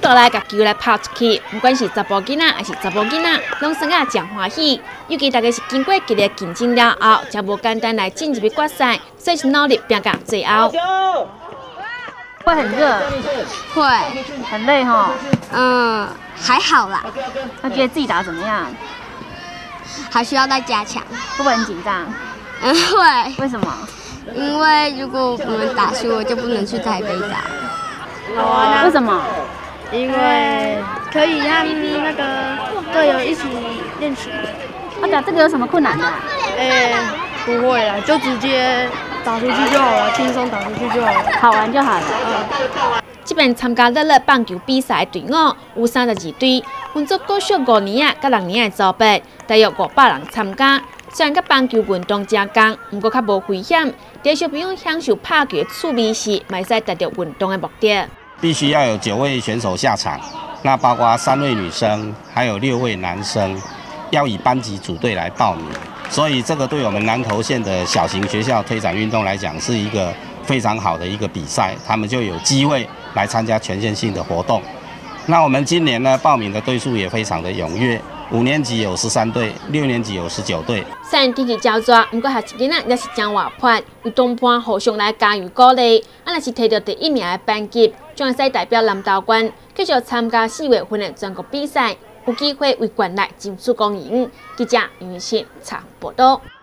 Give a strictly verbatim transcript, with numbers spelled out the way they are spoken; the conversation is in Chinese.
倒来甲球来抛出去，不管是查甫囡仔还是查某囡仔，拢生啊真欢喜。尤其大家是经过激烈竞争了后，才无简单来进入去决赛，所以是努力拼到最后。 会很热， 会， 很累哈。 嗯，还好啦。 那觉得自己打得怎么样？ 还需要再加强。 会不会很紧张？ 嗯，会。 为什么？ 因为如果我们打输了，就不能去台北打。 哦，为什么？ 因为可以让那个队友一起练习。 啊，打这个有什么困难的？ 诶、欸，不会啦，就直接打出去就好了，轻松打出去就好了， 好玩就好了。 嗯。 这边参加乐乐棒球比赛的队伍有三十二队，分作各小五年啊、甲六年的组别，大约五百人参加。虽然甲棒球运动真共，不过较无危险，让小朋友享受拍球的趣味时，嘛使达到运动的目的。 必须要有九位选手下场，那包括三位女生，还有六位男生，要以班级组队来报名。所以这个对我们南投县的小型学校推展运动来讲，是一个非常好的一个比赛，他们就有机会来参加全县性的活动。那我们今年呢，报名的队数也非常的踊跃。五年级有十三队，六年级有十九队。 虽然天气较热，不过学生囡仔也是真活泼，有同伴互相来加油鼓励。啊，若是摕到第一名的班级，将会使代表南投县继续参加四月份的全国比赛，有机会为县内争取公赢。记者杨云信采报道。